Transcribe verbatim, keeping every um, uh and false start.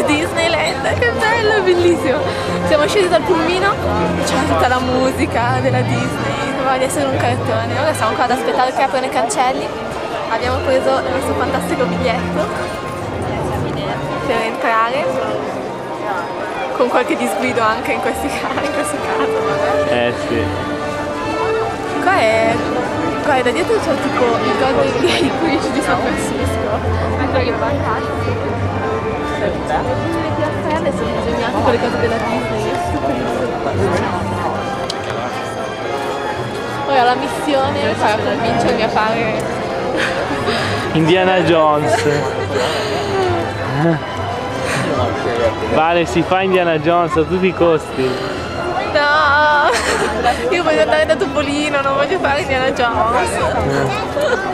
Disneyland, che bello, è bellissimo. Siamo scesi dal pulmino, c'era tutta la musica della Disney, sembrava di essere un cartone. Ora siamo qua ad aspettare che aprono i cancelli. Abbiamo preso il nostro fantastico biglietto per entrare, con qualche disguido anche in, questi casi, in questo caso. Eh sì. Qua è... qua è da dietro c'è tipo il Golden Gate Bridge di San Francisco. Anche che fantastico. Le piastrelle sono disegnate con le cose della Disney, è super bello. Ora la missione sarà convincermi a fare Indiana Jones. Vale, si fa Indiana Jones a tutti i costi. No! Io voglio andare da Topolino, non voglio fare Indiana Jones.